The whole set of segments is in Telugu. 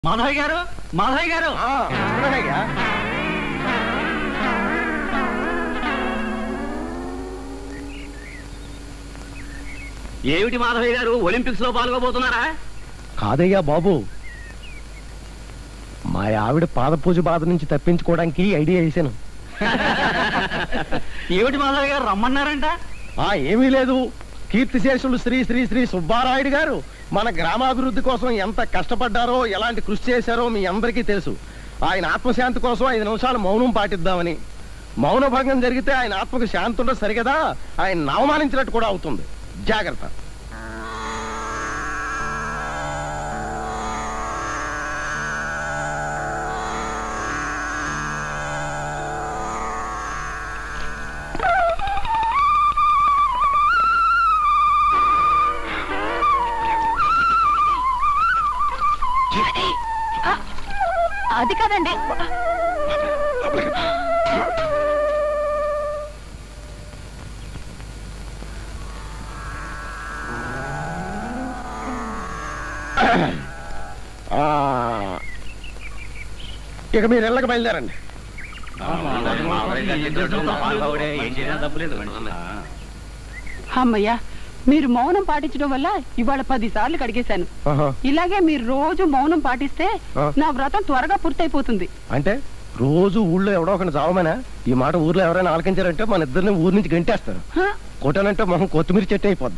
మాధవయ్య గారు, మాధవయ్య గారు. ఏమిటి మాధవయ్య గారు, ఒలింపిక్స్ లో పాల్గొబోతున్నారా? కాదయ్యా బాబు, మా ఆవిడ పాదపూజ బాధ నుంచి తప్పించుకోవడానికి ఐడియా వేసాను. ఏమిటి మాధవయ్య గారు, రమ్మన్నారంట? ఏమీ లేదు, కీర్తిశేషులు శ్రీ శ్రీ శ్రీ సుబ్బారాయుడు గారు మన గ్రామాభివృద్ధి కోసం ఎంత కష్టపడ్డారో, ఎలాంటి కృషి చేశారో మీ అందరికీ తెలుసు. ఆయన ఆత్మశాంతి కోసం 5 నిమిషాలు మౌనం పాటిద్దామని. మౌన భంగం జరిగితే ఆయన ఆత్మకు శాంతి ఉండదు సరిగదా, ఆయన అవమానించినట్టు కూడా అవుతుంది. జాగ్రత్త. అది కాదండి, ఇక మీరు ఇళ్ళకి బయలుదేరండి. అమ్మయ్యా, మీరు మౌనం పాటించడం వల్ల ఇవాళ 10 సార్లు కడిగేశాను. ఇలాగే మీరు రోజు మౌనం పాటిస్తే నా వ్రతం త్వరగా పూర్తయిపోతుంది. అంటే రోజు ఊళ్ళో ఎవడో ఒకటి చావమనా? ఈ మాట ఊర్లో ఎవరైనా ఆలకించారంటే మన ఇద్దరిని ఊరి నుంచి గంటేస్తారు. కొట్టానంటే మొహం కొత్తిమీర చెట్టు అయిపోద్ది.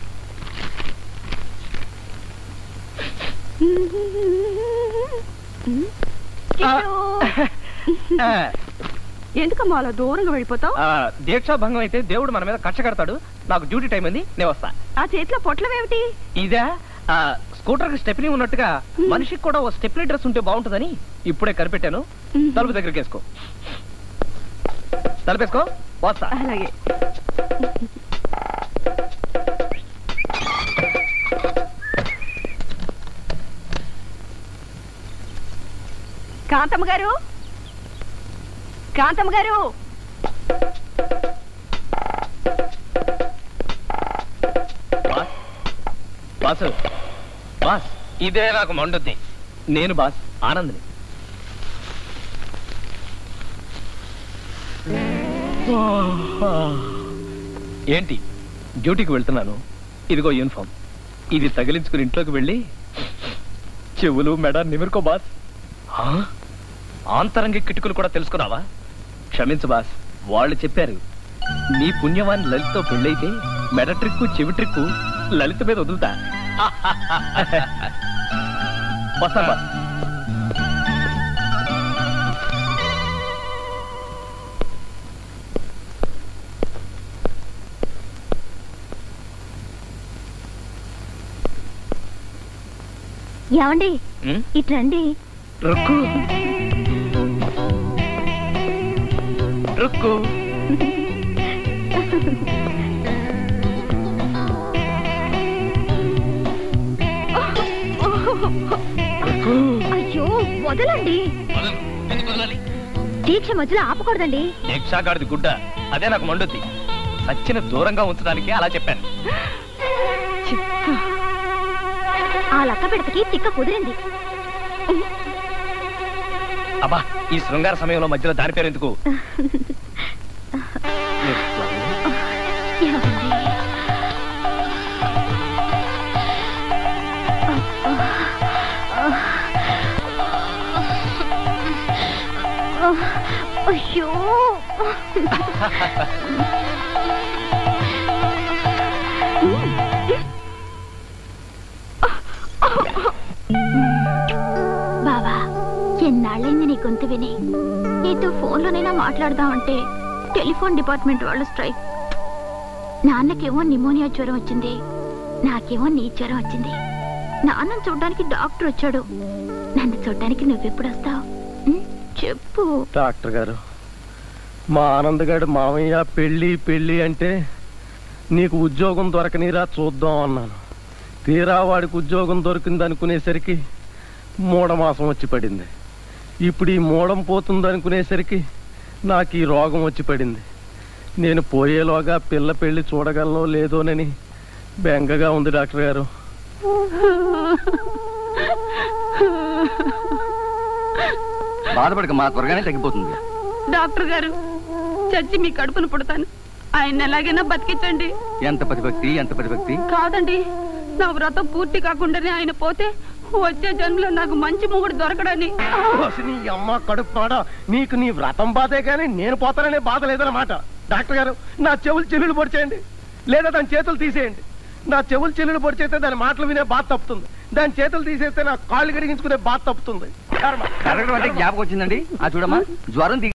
ఎందుకమ్మా అలా దూరంగా వెళ్ళిపోతావు? దీక్షా భంగం అయితే దేవుడు మన మీద కక్ష కడతాడు. నాకు డ్యూటీ టైం ఉంది, నేను వస్తా. ఆ చేతిలో పొట్లమేమిటి? ఇదే స్కూటర్ కి స్టెప్నీ ఉన్నట్టుగా మనిషికి కూడా ఓ స్టెప్నీ డ్రెస్ ఉంటే బాగుంటుందని ఇప్పుడే కనిపెట్టాను. తలుపు దగ్గరికి వేసుకో, తలుపేసుకో, వస్తా. అలాగే. కాంతమ్మ గారు, కాంతమ్మ గారు, బాసు, బాస్, ఇదే నాకు మండుద్ది. నేను బాస్ ఆనంద్ని. ఏంటి, డ్యూటీకి వెళ్తున్నాను. ఇదిగో యూనిఫామ్, ఇది తగిలించుకుని ఇంట్లోకి వెళ్ళి చెవులు మెడ నిమిరుకో బాస్. ఆంతరంగ కిటుకులు కూడా తెలుసుకున్నావా? క్షమించు బాస్, వాళ్ళు చెప్పారు నీ పుణ్యవాన్ని లలితతో పెళ్ళైతే మెడ ట్రిక్కు చెవి ట్రిక్కు లలిత మీద వదులుతా. వస్తాను బాస్. ఏమండి, ఇట్రండి. రుక్కు రుక్కు. అయ్యో వదలండి, దీక్ష మధ్యలో ఆపకూడదండి. దీక్షాగాడిది గుడ్డ, అదే నాకు మండుద్ది. సచ్చిన దూరంగా ఉంచడానికి అలా చెప్పాను. ఆ లక్క పెడతకి తిక్క కుదిరింది. అబ్బా, ఈ శృంగార సమయంలో మధ్యలో దాని పేరు ఎందుకు? అయ్యో బావా, ఎన్నాళ్ళైంది నీ గొంతు విని. నీతో ఫోన్లోనైనా మాట్లాడదామంటే టెలిఫోన్ డిపార్ట్మెంట్ వాళ్ళు స్ట్రైక్. నాన్నకేమో నిమోనియా జ్వరం వచ్చింది, నాకేమో నీ జ్వరం వచ్చింది. నాన్నను చూడ్డానికి డాక్టర్ వచ్చాడు. నన్ను చూడ్డానికి నువ్వెప్పుడు వస్తావు చెప్పు? డాక్టర్ గారు, మా ఆనందగాడు మామయ్య పెళ్ళి పెళ్ళి అంటే నీకు ఉద్యోగం దొరకనిరా చూద్దాం అన్నాను. తీరా వాడికి ఉద్యోగం దొరికింది అనుకునేసరికి మూఢమాసం వచ్చి పడింది. ఇప్పుడు ఈ మూఢం పోతుంది అనుకునేసరికి నాకు ఈ రోగం వచ్చి పడింది. నేను పోయేలోగా పిల్ల పెళ్లి చూడగలనో లేదోనని బెంగగా ఉంది డాక్టర్ గారు. బాధపడక మా త్వరగానే తగ్గిపోతుంది. డాక్టర్ గారు, చచ్చి మీ కడుపును పుడతాను, ఆయన ఎలాగైనా బతికించండి. ఎంత ప్రతిభక్తి, ఎంత ప్రతిభక్తి. కాదండి, నా వ్రతం పూర్తి కాకుండానే ఆయన పోతే వచ్చే జన్మలో నాకు మంచి మొగుడు దొరకడని. నీ అమ్మ కడుపు పాడ, నీకు నీ వ్రతం బాధే కానీ నేను పోతాననే బాధ లేదన్నమాట. డాక్టర్ గారు, నా చెవులు పొడిచేయండి, లేదా దాని చేతులు తీసేయండి. నా చెవులు పొడిచేస్తే దాని మాటలు వినే బాధ తప్పుతుంది, దాని చేతులు తీసేస్తే నా కాళ్ళు కడిగించుకునే బాధ తప్పుతుంది. జ్ఞాపకం వచ్చిందండి. చూడమ్మా, జ్వరం